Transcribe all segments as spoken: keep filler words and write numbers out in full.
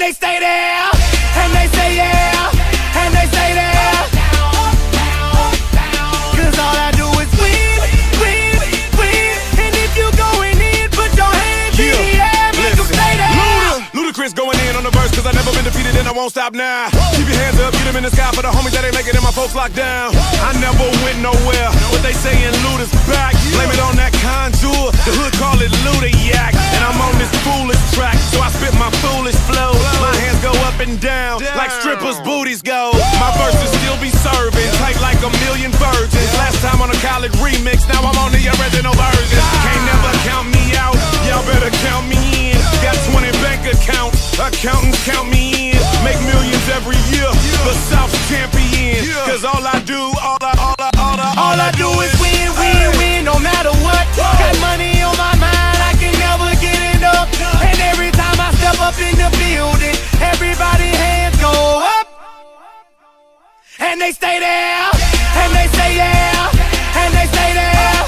they stay there, and they say yeah, and they stay there. Cause all I do is win, win, win. And if you going in, put your hands in the air, make them stay there. Ludacris going in on the verse, cause I never been defeated and I won't stop now. Keep your hands up, get them in the sky for the homies that ain't making it and my folks locked down. I never went nowhere, but they saying Luda's back. Blame it on that conjure, the hood call it Luda-yak. And I'm on this foolish track, so I spit my foolish flow. My hands go up and down, like strippers' booties go. My verses still be serving, tight like a million virgins. Last time on a college remix, now I'm on the original version. Can't never count me out, y'all better count me in. Got twenty bank accounts, accountants count me in. Make millions every year, the South's champion. Cause all I do, all I, all I, all I, all I do is win, win, win, no matter what. Got money on my mind, I can never get it up. And every time I step up in the building, everybody hands go up. And they stay there, and they say yeah, and they stay there.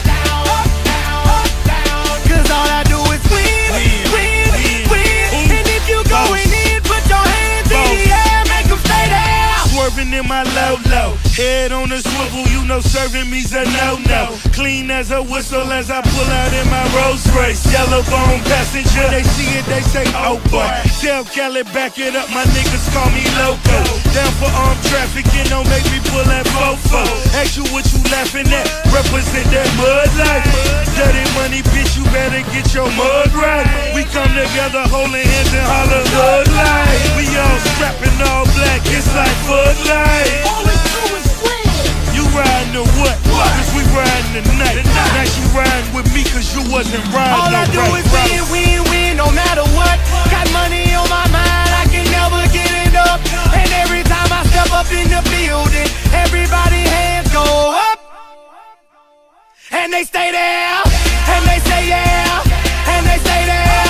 Cause all I do is win, win, win. And if you going in, put your hands in the air, make them stay there. Swerving in my low-low, head on the swivel, you know serving me's a no-no. Clean as a whistle as I pull out in my Rolls Royce. Yellow bone passenger, they see it, they say, oh boy. Tell Cali, back it up, my niggas call me loco. Down for armed trafficking, don't make me pull that fofo. Ask you what you laughing at, represent that mud life. Dirty money, bitch, you better get your mud right. We come together holding hands and holler hood life. We all strapping all black, it's like Bud Light. All we do is win. You riding or what? Cause we riding tonight. Now she riding with me cause you wasn't riding. All I do is win, win, win, no matter what. Got money on my mind, I can never get it up. And every time I step up in the building, everybody hands go up. And they stay there, and they say yeah, and they stay there.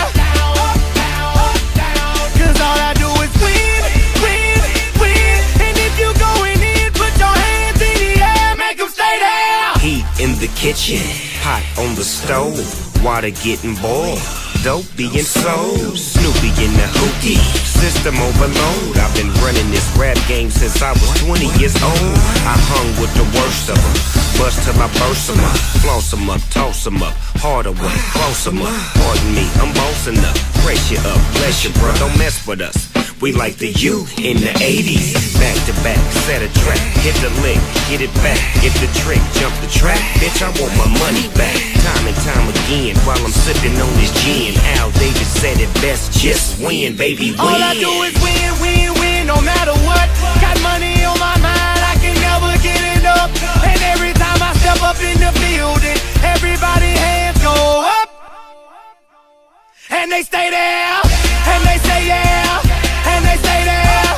Cause all I do is win, win, win. And if you going in, put your hands in the air, make them stay there. Heat in the kitchen, hot on the stove, water getting boiled, dope being sold, Snoopy in the hookie, system overload. I've been running this rap game since I was twenty years old. I hung with the worst of them, bust till I burst them up, floss them up, toss them up, harder one, close them up. Pardon me, I'm bossing up, press you up, bless you, bro, don't mess with us. We like the U in the eighties, back to back, set a track, hit the lick, get it back, get the trick, jump the track, bitch, I want my money back. Time and time again, while I'm sipping on this gin, Al Davis said it best, just win, baby, win. All I do is win, win, win, no matter what. Got money on my mind, I can never get it up. And every time I step up in the building, everybody hands go up. And they stay there, and they say yeah, and they stay there.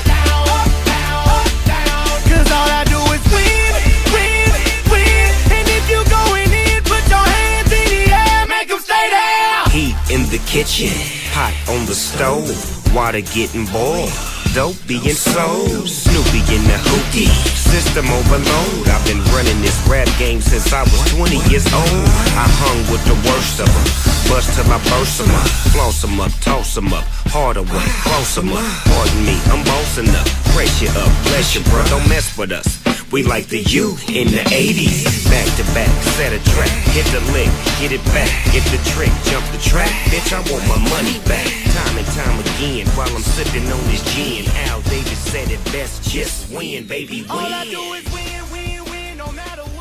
Cause all I do is win, win, win. And if you going in, put your hands in the air, make them stay there. Heat in the kitchen, hot on the stove, water getting boiled, dope being sold, Snoopy in the hookie, system overload. I've been running this rap game since I was twenty years old. I hung with the worst of them, bust till I burst them up, floss them up, toss them up, harder one, close them up. Pardon me, I'm bossing up, press you up, bless you, bro, don't mess with us. We like the U in the eighties, back to back, set a track, hit the lick, get it back, get the trick, jump the track, bitch, I want my money back. Time and time again, while I'm sipping on this gin, Al Davis said it best, just win, baby, win. All I do is win, win, win, no matter what.